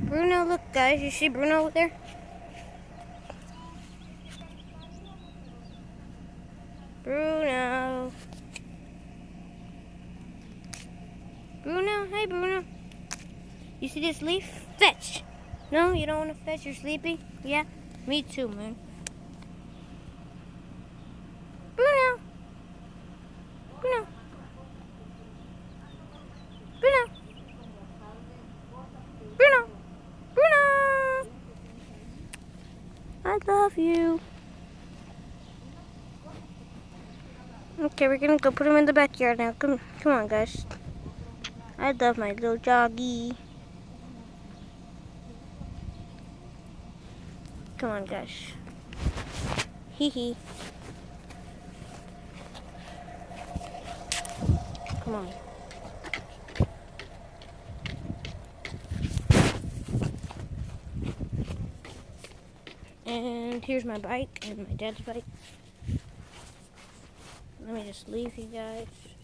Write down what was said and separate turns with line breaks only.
Bruno, look guys, you see Bruno over there? Bruno. Bruno, hey Bruno. You see this leaf? Fetch! No, you don't want to fetch? You're sleepy? Yeah? Me too, man. Bruno! Bruno! Bruno! Bruno! Bruno! I love you. Okay, we're gonna go put him in the backyard now. Come on, guys. I love my little doggy. Come on, guys. Hee hee. Come on. And here's my bike and my dad's bike. Let me just leave you guys.